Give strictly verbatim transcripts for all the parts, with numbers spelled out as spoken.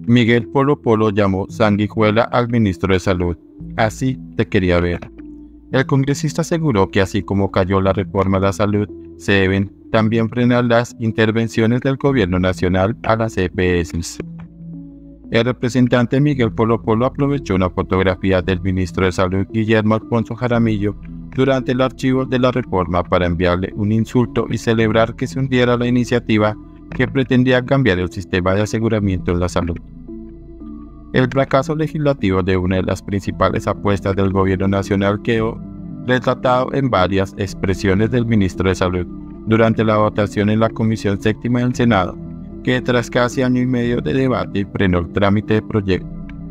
Miguel Polo Polo llamó sanguijuela al ministro de Salud. Así te quería ver. El congresista aseguró que así como cayó la reforma a la salud, se deben también frenar las intervenciones del gobierno nacional a las E P S. El representante Miguel Polo Polo aprovechó una fotografía del ministro de Salud Guillermo Alfonso Jaramillo durante el archivo de la reforma para enviarle un insulto y celebrar que se hundiera la iniciativa que pretendía cambiar el sistema de aseguramiento en la salud. El fracaso legislativo de una de las principales apuestas del gobierno nacional quedó retratado en varias expresiones del ministro de Salud durante la votación en la Comisión Séptima del Senado, que tras casi año y medio de debate frenó el trámite del proyecto.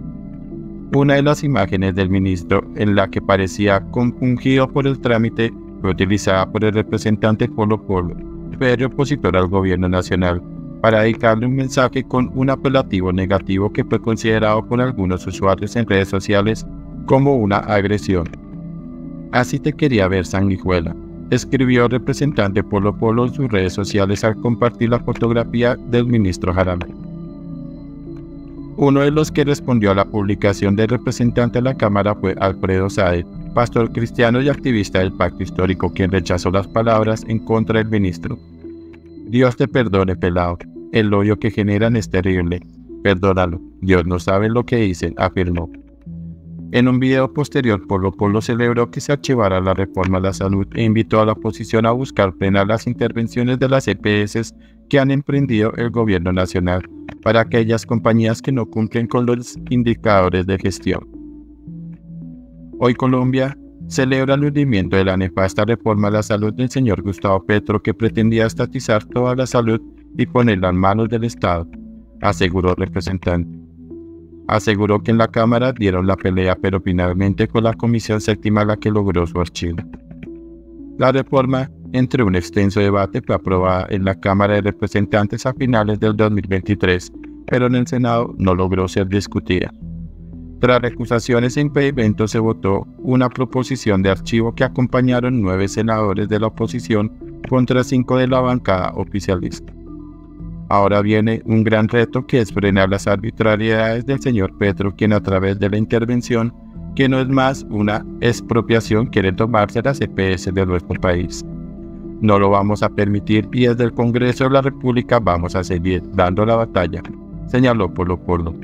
Una de las imágenes del ministro en la que parecía compungido por el trámite fue utilizada por el representante Polo Polo, férreo opositor al gobierno nacional, para dedicarle un mensaje con un apelativo negativo que fue considerado por algunos usuarios en redes sociales como una agresión. Así te quería ver, sanguijuela, escribió el representante Polo Polo en sus redes sociales al compartir la fotografía del ministro Jaramillo. Uno de los que respondió a la publicación del representante de la Cámara fue Alfredo Sáez, pastor cristiano y activista del Pacto Histórico, quien rechazó las palabras en contra del ministro. Dios te perdone, pelao, el odio que generan es terrible. Perdónalo, Dios no sabe lo que dicen, afirmó. En un video posterior, Polo Polo celebró que se archivara la reforma a la salud e invitó a la oposición a buscar frenar las intervenciones de las E P S que han emprendido el gobierno nacional para aquellas compañías que no cumplen con los indicadores de gestión. Hoy Colombia celebra el hundimiento de la nefasta reforma a la salud del señor Gustavo Petro, que pretendía estatizar toda la salud y ponerla en manos del Estado, aseguró el representante. Aseguró que en la Cámara dieron la pelea, pero finalmente fue la Comisión Séptima la que logró su archivo. La reforma, entre un extenso debate, fue aprobada en la Cámara de Representantes a finales del dos mil veintitrés, pero en el Senado no logró ser discutida. Tras recusaciones e impedimentos se votó una proposición de archivo que acompañaron nueve senadores de la oposición contra cinco de la bancada oficialista. Ahora viene un gran reto, que es frenar las arbitrariedades del señor Petro, quien a través de la intervención, que no es más una expropiación, quiere tomarse las E P S de nuestro país. No lo vamos a permitir y desde el Congreso de la República vamos a seguir dando la batalla, señaló Polo Polo.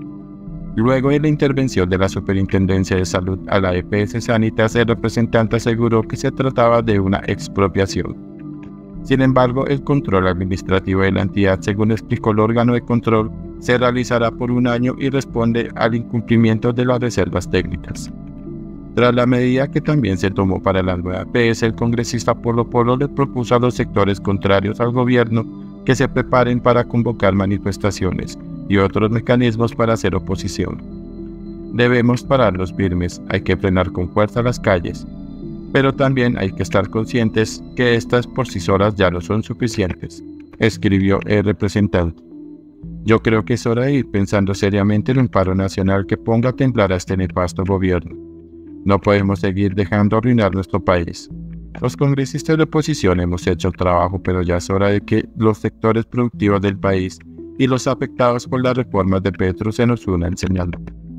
Luego de la intervención de la Superintendencia de Salud a la E P S Sanitas, el representante aseguró que se trataba de una expropiación. Sin embargo, el control administrativo de la entidad, según explicó el órgano de control, se realizará por un año y responde al incumplimiento de las reservas técnicas. Tras la medida que también se tomó para la nueva E P S, el congresista Polo Polo le propuso a los sectores contrarios al gobierno que se preparen para convocar manifestaciones y otros mecanismos para hacer oposición. Debemos pararnos firmes, hay que frenar con fuerza las calles, pero también hay que estar conscientes que estas por sí solas ya no son suficientes, escribió el representante. Yo creo que es hora de ir pensando seriamente en un paro nacional que ponga a temblar a este nefasto gobierno. No podemos seguir dejando arruinar nuestro país. Los congresistas de oposición hemos hecho el trabajo, pero ya es hora de que los sectores productivos del país y los afectados por las reformas de Petro se nos unan, señaló.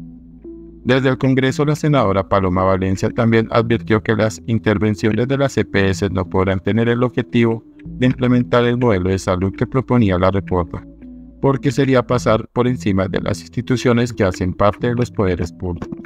Desde el Congreso, la senadora Paloma Valencia también advirtió que las intervenciones de las E P S no podrán tener el objetivo de implementar el modelo de salud que proponía la reforma, porque sería pasar por encima de las instituciones que hacen parte de los poderes públicos.